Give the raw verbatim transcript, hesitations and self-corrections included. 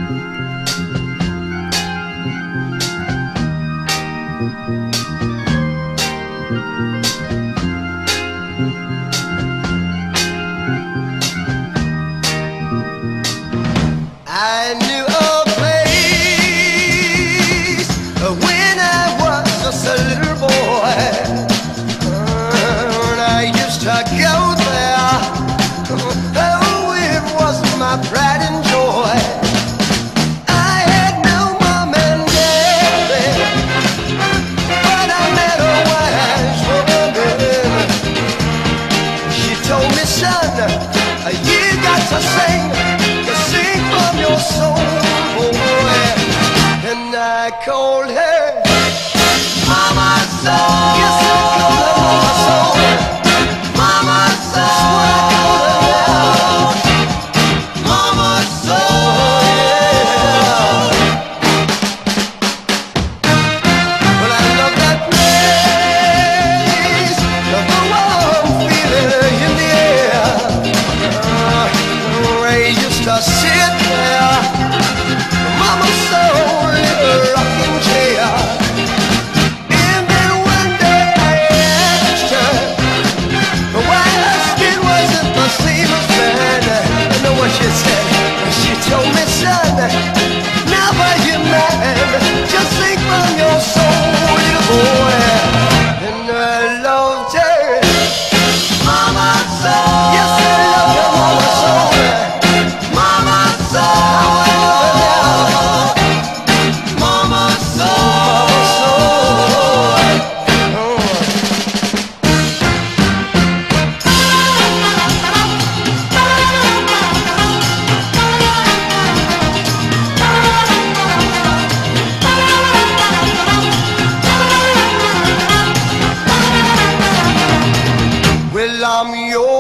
I knew a place when I was just a little boy, and I used to go there. Oh, it was my pride and joy. I had no mom and dad there, but I met a wise woman. She told me, son, you got to sing. Your soul, boy, and I called her Mama Soul. Yes, I called her Mama Soul. Mama Soul. Mama Soul. Yeah. Well, I love that place, the warm feeling in the air. Uh, I used to sit there, Mama Soul in a rocking chair. And then one day I asked her why her skin wasn't the same as mine. I know what she said. She told me, son, never you mind, just sing from your soul, little boy. And I loved her, Mama Soul. Yes, I love her, Mama Soul. Mama Soul. Mama Well, I'm yours.